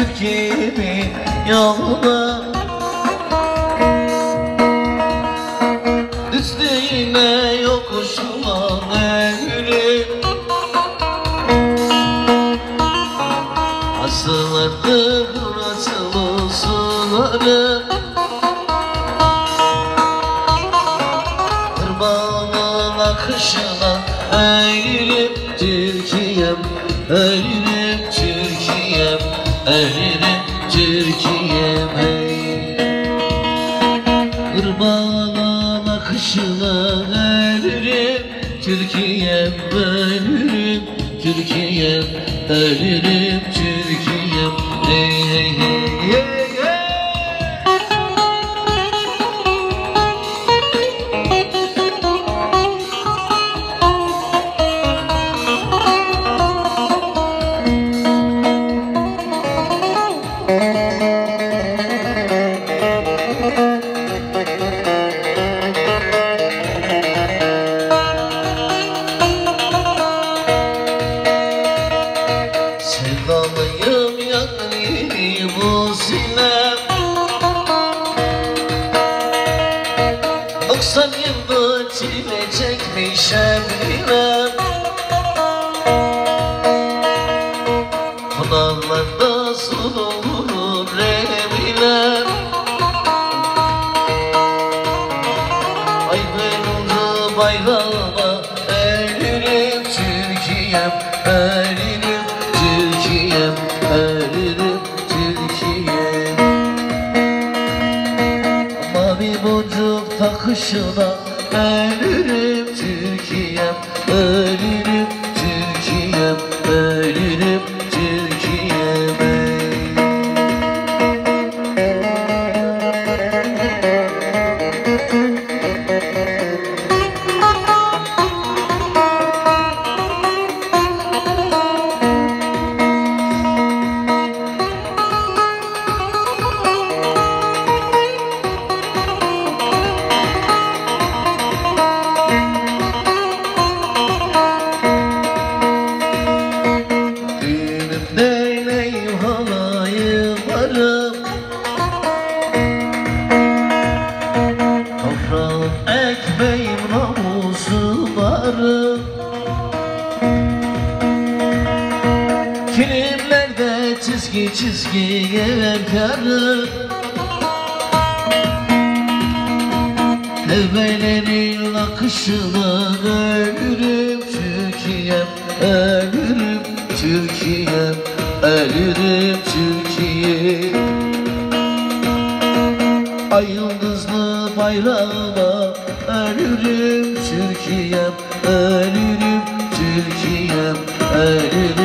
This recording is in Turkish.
Türkiye'mi yoluna, üstüne yokuşuma eğri, asılırdı burasılı suları, Irmağın akışına eğilip Türkiye'm, eğilip Türkiye'm, eğilip Türkiye'm, Irmağın akışına eğilip Türkiye'm, eğilip Türkiye'm, eğilip Türkiye'm, hey hey hey hey. Sevdalıyım yani bu sinem, 90 yıldır çile çekmişem bilmem, pınarlarda sulu vurur reminem. Ay benim bayrağıma eğilip Türkiye'm, eğilip Türkiye'm, eğilip Türkiye'm, mavi boncuk takışına eğilip Türkiye'm, eğilip Türkiye'm, eğilip Türkiye'm. Neyleyim halayım varım, toprağım ekmeğim namusum varım, filmlerde çizgi çizgi efkarım, evvelerin akışına ölürüm Türkiye'm, ölürüm Türkiye'm, ölürüm Türkiye. Ay yıldızlı bayrağıma ölürüm Türkiye'm, ölürüm Türkiye'm, ölürüm